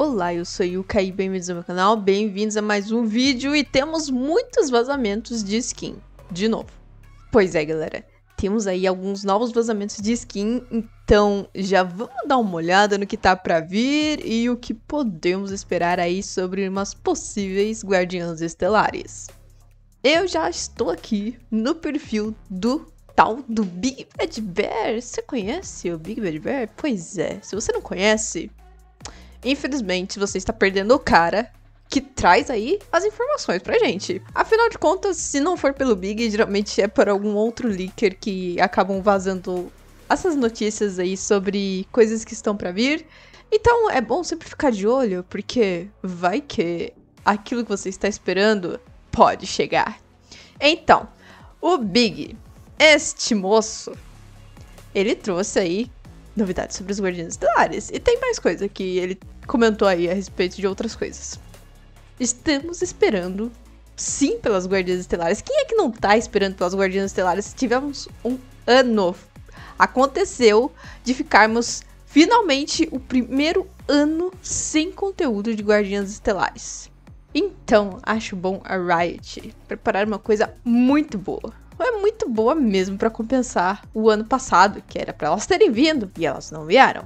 Olá, eu sou Yuka e bem-vindos ao meu canal, bem-vindos a mais um vídeo e temos muitos vazamentos de skin, de novo. Pois é, galera, temos aí alguns novos vazamentos de skin, então já vamos dar uma olhada no que tá pra vir e o que podemos esperar aí sobre umas possíveis guardiãs estelares. Eu já estou aqui no perfil do tal do Big Bad Bear. Você conhece o Big Bad Bear? Pois é, se você não conhece, infelizmente você está perdendo o cara que traz aí as informações pra gente. Afinal de contas, se não for pelo Big, geralmente é por algum outro leaker que acabam vazando essas notícias aí sobre coisas que estão pra vir. Então é bom sempre ficar de olho, porque vai que aquilo que você está esperando pode chegar. Então, o Big, este moço, ele trouxe aí novidades sobre os Guardiões Estelares. E tem mais coisa que ele comentou aí a respeito de outras coisas. Estamos esperando, sim, pelas Guardiãs Estelares. Quem é que não tá esperando pelas Guardiãs Estelares? Tivemos um ano. Aconteceu de ficarmos finalmente o primeiro ano sem conteúdo de Guardiãs Estelares. Então, acho bom a Riot preparar uma coisa muito boa. É muito boa mesmo para compensar o ano passado, que era para elas terem vindo e elas não vieram.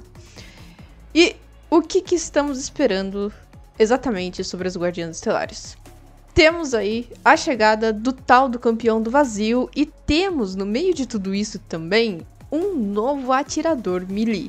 E o que estamos esperando exatamente sobre as Guardiãs Estelares? Temos aí a chegada do tal do campeão do vazio e temos no meio de tudo isso também um novo atirador melee.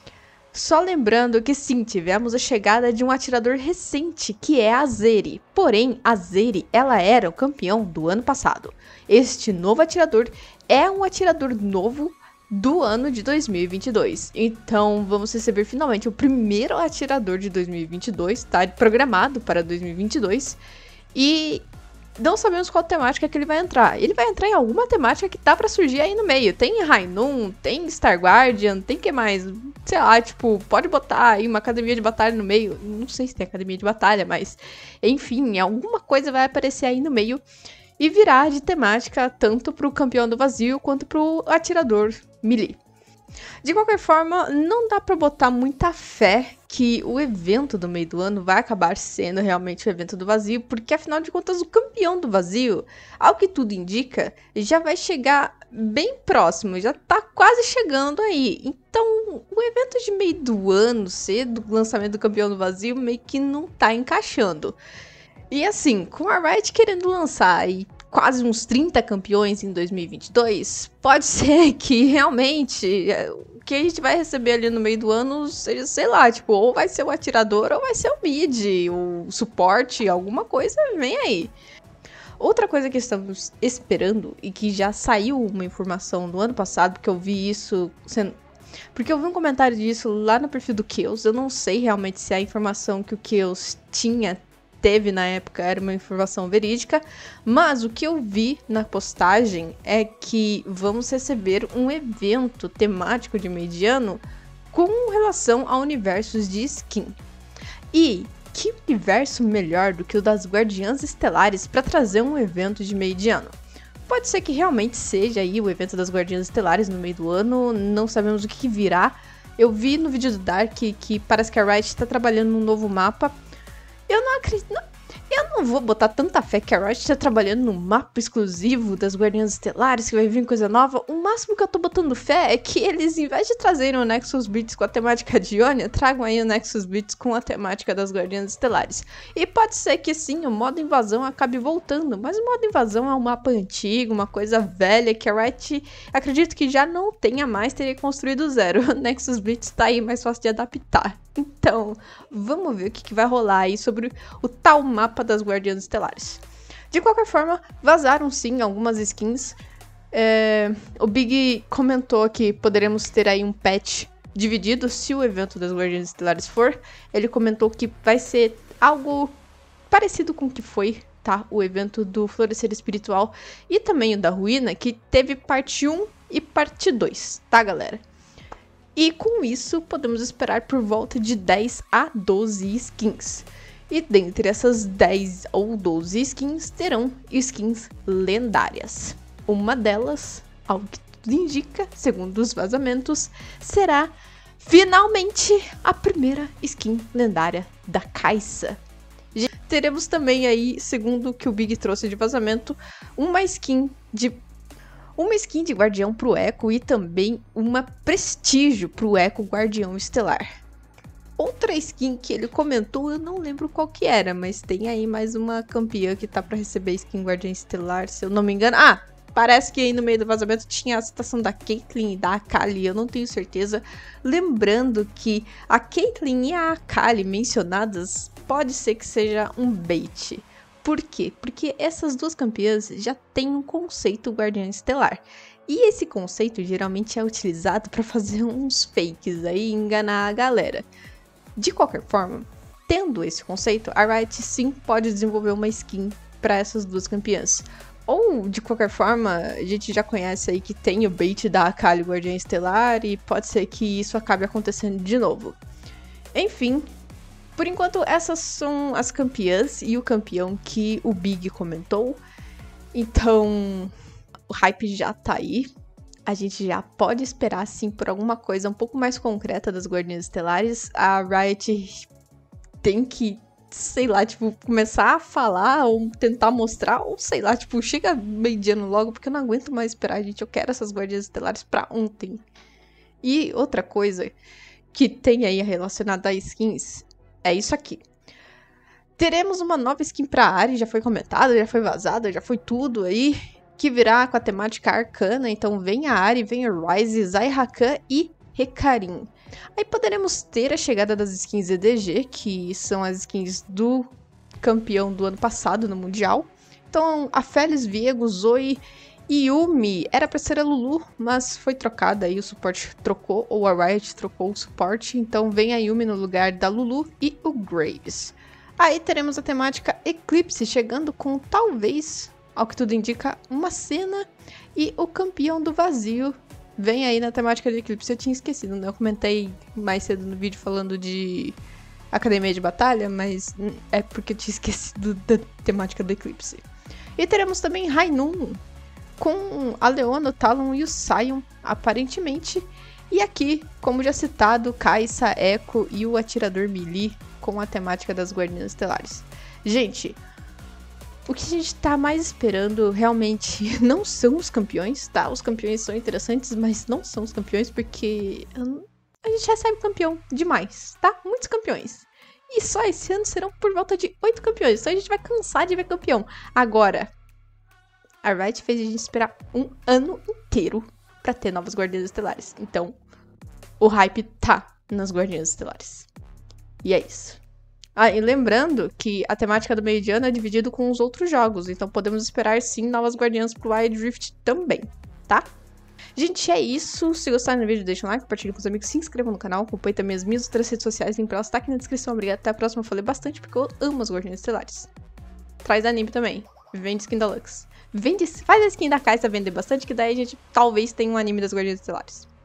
Só lembrando que sim, tivemos a chegada de um atirador recente, que é a Zeri. Porém, a Zeri, ela era o campeão do ano passado. Este novo atirador é um atirador novo do ano de 2022. Então, vamos receber finalmente o primeiro atirador de 2022, tá programado para 2022. E não sabemos qual temática que ele vai entrar. Ele vai entrar em alguma temática que tá pra surgir aí no meio. Tem Rainun, tem Star Guardian, tem que mais? Sei lá, tipo, pode botar aí uma academia de batalha no meio. Não sei se tem academia de batalha, mas enfim, alguma coisa vai aparecer aí no meio e virar de temática tanto pro campeão do vazio quanto pro atirador melee. De qualquer forma, não dá pra botar muita fé que o evento do meio do ano vai acabar sendo realmente o evento do vazio, porque afinal de contas o campeão do vazio, ao que tudo indica, já vai chegar bem próximo, já tá quase chegando aí. Então, o evento de meio do ano, cedo, o lançamento do campeão do vazio, meio que não tá encaixando. E assim, com a Riot querendo lançar aí quase uns 30 campeões em 2022, pode ser que realmente o que a gente vai receber ali no meio do ano seja, sei lá, tipo, ou vai ser o atirador ou vai ser o mid, o suporte, alguma coisa vem aí. Outra coisa que estamos esperando e que já saiu uma informação do ano passado, porque eu vi isso sendo... Porque eu vi um comentário disso lá no perfil do Kills, eu não sei realmente se a informação que o Kills teve na época era uma informação verídica, mas o que eu vi na postagem é que vamos receber um evento temático de meio de ano com relação a universos de skin. E que universo melhor do que o das Guardiãs Estelares para trazer um evento de meio de ano? Pode ser que realmente seja aí o evento das Guardiãs Estelares no meio do ano, não sabemos o que virá. Eu vi no vídeo do Dark que parece que a Riot está trabalhando num novo mapa. Eu não acredito... Eu não vou botar tanta fé que a Riot está trabalhando num mapa exclusivo das Guardiãs Estelares, que vai vir coisa nova. O máximo que eu tô botando fé é que eles, em vez de trazerem o Nexus Blitz com a temática de Ionia, tragam aí o Nexus Blitz com a temática das Guardiãs Estelares. E pode ser que sim, o modo invasão acabe voltando, mas o modo invasão é um mapa antigo, uma coisa velha que a Riot, acredito que já não tenha mais, teria construído do zero. O Nexus Blitz tá aí mais fácil de adaptar. Então, vamos ver o que vai rolar aí sobre o tal mapa das Guardiãs Estelares. De qualquer forma, vazaram sim algumas skins. O Big comentou que poderemos ter aí um patch dividido se o evento das Guardiãs Estelares for. Ele comentou que vai ser algo parecido com o que foi, tá? O evento do Florescer Espiritual e também o da Ruína, que teve parte 1 e parte 2, tá, galera? E com isso, podemos esperar por volta de 10 a 12 skins. E dentre essas 10 ou 12 skins, terão skins lendárias. Uma delas, ao que tudo indica, segundo os vazamentos, será finalmente a primeira skin lendária da Kai'Sa. Teremos também aí, segundo o que o Big trouxe de vazamento, uma skin de Guardião pro Echo e também uma Prestígio pro Echo Guardião Estelar. Outra skin que ele comentou, eu não lembro qual que era, mas tem aí mais uma campeã que tá pra receber skin Guardião Estelar, se eu não me engano. Ah, parece que aí no meio do vazamento tinha a citação da Caitlyn e da Akali, eu não tenho certeza. Lembrando que a Caitlyn e a Akali mencionadas pode ser que seja um bait. Por quê? Porque essas duas campeãs já têm um conceito Guardião Estelar. E esse conceito geralmente é utilizado para fazer uns fakes aí e enganar a galera. De qualquer forma, tendo esse conceito, a Riot sim pode desenvolver uma skin para essas duas campeãs. Ou, de qualquer forma, a gente já conhece aí que tem o bait da Akali Guardiã Estelar e pode ser que isso acabe acontecendo de novo. Enfim, por enquanto essas são as campeãs e o campeão que o Big comentou. Então, o hype já tá aí. A gente já pode esperar, sim, por alguma coisa um pouco mais concreta das Guardiãs Estelares. A Riot tem que, sei lá, tipo, começar a falar ou tentar mostrar, ou sei lá, tipo, chega meio de ano logo, porque eu não aguento mais esperar, gente. Eu quero essas Guardiãs Estelares pra ontem. E outra coisa que tem aí relacionada a skins é isso aqui. Teremos uma nova skin pra Ahri, já foi comentada, já foi vazada, já foi tudo aí, que virá com a temática arcana. Então vem a Ahri, vem a Ryze, Zai Rakan e Hecarim. Aí poderemos ter a chegada das skins EDG, que são as skins do campeão do ano passado no Mundial. Então a Feliz, Viego, Zoe e Yuumi era pra ser a Lulu, mas foi trocada aí, o suporte trocou, ou a Riot trocou o suporte. Então vem a Yuumi no lugar da Lulu e o Graves. Aí teremos a temática Eclipse chegando com, talvez, ao que tudo indica, uma cena, e o campeão do vazio vem aí na temática de Eclipse. Eu tinha esquecido, né? Eu comentei mais cedo no vídeo falando de Academia de Batalha, mas é porque eu tinha esquecido da temática do Eclipse. E teremos também Rainun, com a Leona, o Talon e o Sion, aparentemente. E aqui, como já citado, Kai'Sa, Echo e o Atirador Melee, com a temática das Guardiãs Estelares. Gente, o que a gente tá mais esperando realmente não são os campeões, tá? Os campeões são interessantes, mas não são os campeões, porque a gente recebe campeão demais, tá? Muitos campeões. E só esse ano serão por volta de 8 campeões, então a gente vai cansar de ver campeão. Agora, a Riot fez a gente esperar um ano inteiro pra ter novas Guardiãs Estelares. Então, o hype tá nas Guardiãs Estelares. E é isso. Ah, e lembrando que a temática do meio de ano é dividido com os outros jogos, então podemos esperar sim novas Guardiãs pro Wild Rift também, tá? Gente, é isso. Se gostaram do vídeo, deixa um like, compartilhe com os amigos, se inscrevam no canal, acompanhe também as minhas outras redes sociais, link pra elas tá aqui na descrição. Obrigada, até a próxima. Eu falei bastante porque eu amo as Guardiãs Estelares. Traz anime também. Vende skin da Lux. Faz a skin da Kai'Sa vender bastante, que daí a gente talvez tenha um anime das Guardiãs Estelares.